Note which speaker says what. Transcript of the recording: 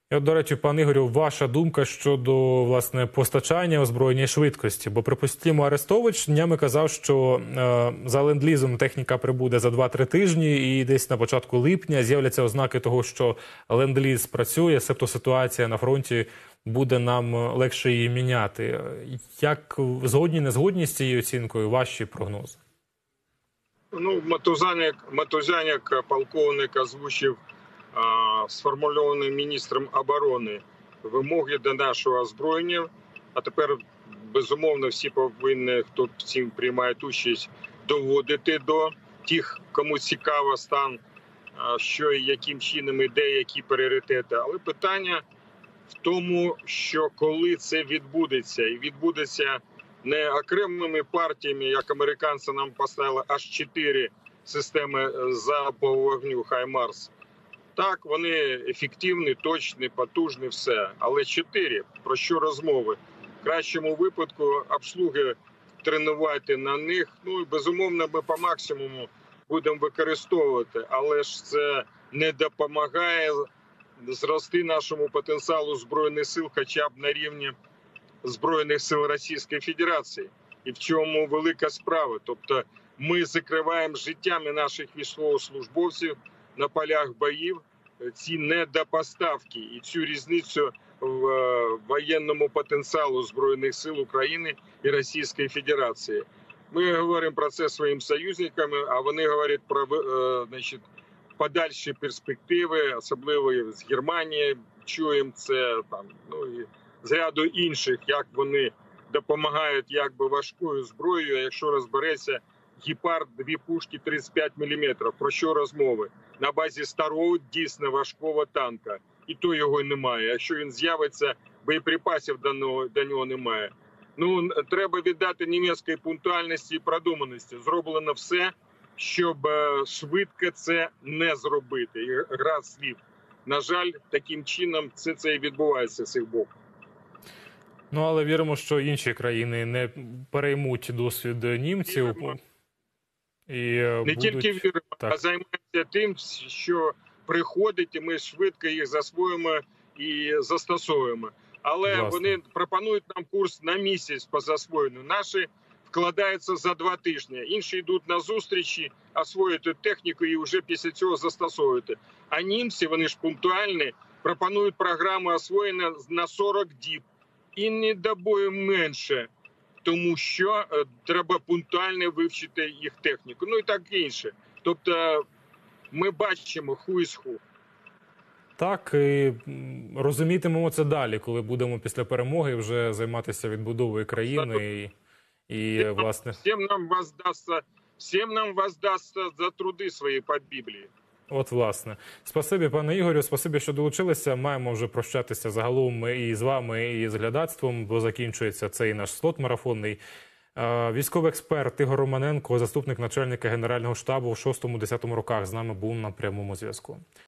Speaker 1: І от, до речі, пан Ігорю, ваша думка щодо, власне, постачання озброєння швидкості? Бо, припустимо, Арестович днями казав, що за ленд-лізом техніка прибуде за 2-3 тижні, і десь на початку липня з'являться ознаки того, що ленд-ліз працює, себто ситуація на фронті буде нам легше її міняти. Як згодні, не згодні з цією оцінкою, ваші прогнози?
Speaker 2: Ну, Матузяник, полковник, озвучив сформульовані міністром оборони вимоги до нашого озброєння. А тепер, безумовно, всі повинні, хто в цим приймає участь, доводити до тих, кому цікаво стан, що і яким чином іде, які пріоритети. Але питання в тому, що коли це відбудеться, і відбудеться не окремими партіями, як американці нам поставили аж 4 системи залпового вогню «Хаймарс». Так, вони ефективні, точні, потужні, все. Але 4, про що розмови? В кращому випадку обслуги тренувати на них. Ну і безумовно ми по максимуму будемо використовувати. Але ж це не допомагає зрости нашому потенціалу Збройних сил хоча б на рівні Збройних сил Російської Федерації. І в чому велика справа. Тобто ми закриваємо життями наших військовослужбовців на полях боїв ці недопоставки і цю різницю в воєнному потенціалу Збройних сил України і Російської Федерації. Ми говоримо про це своїм союзникам, а вони говорять про подальші перспективи, особливо з Германії. Чуємо це там, ну і з ряду інших, як вони допомагають якби важкою зброєю. Якщо розбереться, «Гепард» 2 пушки 35 мм. Про що розмови? На базі старого, дійсно важкого танка. І то його немає. Якщо він з'явиться, боєприпасів до нього немає. Ну, треба віддати німецькій пунктуальності і продуманості. Зроблено все, щоб швидко це не зробити. І гра слів. На жаль, таким чином це і відбувається з їх боку.
Speaker 1: Ну, але віримо, що інші країни не переймуть досвід німців.
Speaker 2: Не тільки віримо, а займаємося тим, що приходить, і ми швидко їх засвоїмо і застосовуємо. Але власне, вони пропонують нам курс на місяць по засвоєнню. Наші вкладаються за 2 тижні. Інші йдуть на зустрічі, освоюють техніку і вже після цього застосовують. А німці, вони ж пунктуальні, пропонують програму освоєння на 40 діб. І не до бою менше. Тому що треба пунктуально вивчити їх техніку. Ну і так інше. Тобто ми бачимо who is who.
Speaker 1: Так, і розумітимемо це далі, коли будемо після перемоги вже займатися відбудовою країни. І власне... Всім нам воздасться за труди свої під Біблії. От, власне. Спасибі, пане Ігорю, спасибі, що долучилися. Маємо вже прощатися загалом і з вами, і з глядацтвом, бо закінчується цей наш слот марафонний. Військовий експерт Ігор Романенко, заступник начальника Генерального штабу в 6-10 роках, з нами був на прямому зв'язку.